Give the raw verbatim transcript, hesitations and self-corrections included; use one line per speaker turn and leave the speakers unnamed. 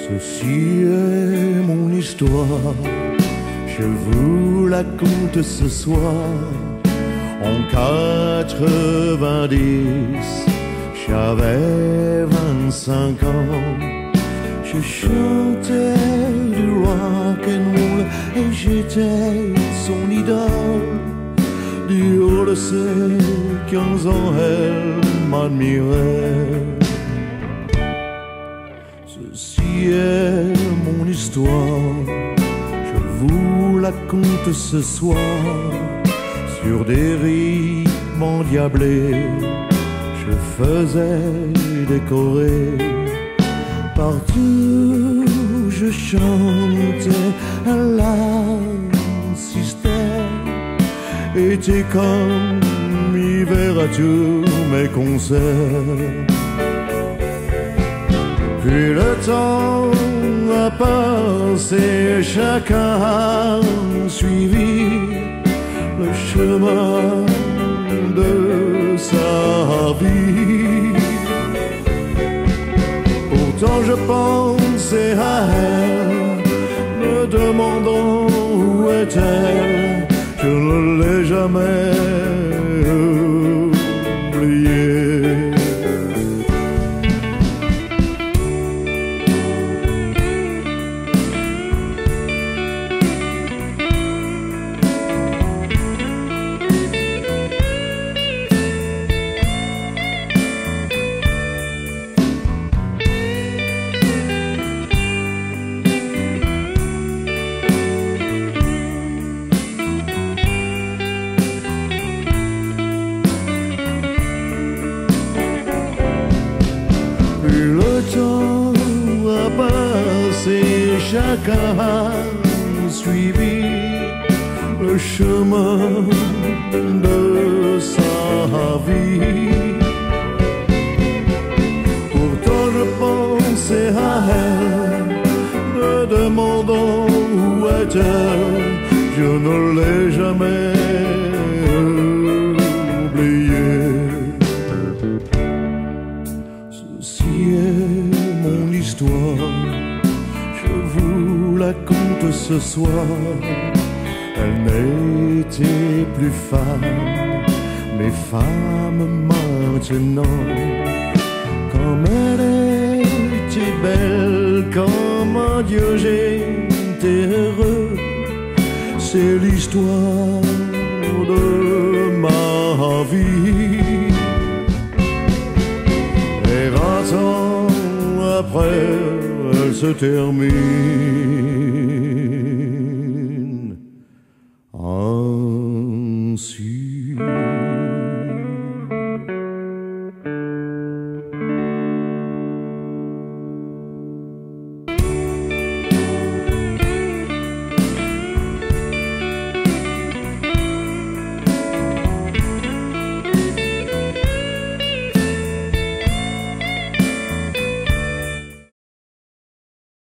Ceci est mon histoire, je vous la conte ce soir. En quatre-vingt-dix, j'avais vingt-cinq ans. Je chantais du rock and roll et j'étais son idole. Du haut de ses quinze ans, elle m'admirait. Ceci est mon histoire, je vous la conte ce soir. Sur des rythmes endiablés, je faisais décorer. Partout je chantais, elle insistait. Était comme hiver à tous mes concerts. Puis le temps a passé, chacun a suivi le chemin de sa vie. Pourtant je pensais à elle, me demandant où est-elle. Je ne l'ai jamais oubliée. Le temps a passé, chacun a suivi le chemin de sa vie. Pourtant je pensais à elle, me demandant où est-elle. Je ne l'ai jamais oubliée. Ceci est mon histoire, je vous la conte ce soir. Elle n'était plus femme, mais femme maintenant. Comme elle était belle, comme un Dieu j'étais heureux. C'est l'histoire de ma vie. Et vingt ans après, elle se termine.